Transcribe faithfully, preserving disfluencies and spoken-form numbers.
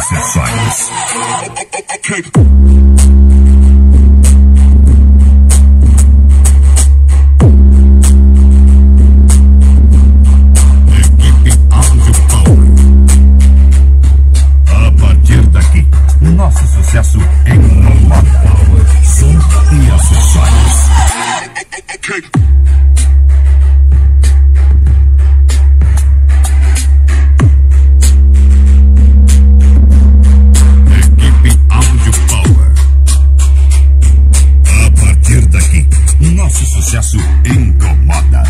acessórios. Nosso sucesso em moda, som e acessórios. Equipe Audio Power. A partir daqui, nosso sucesso incomoda.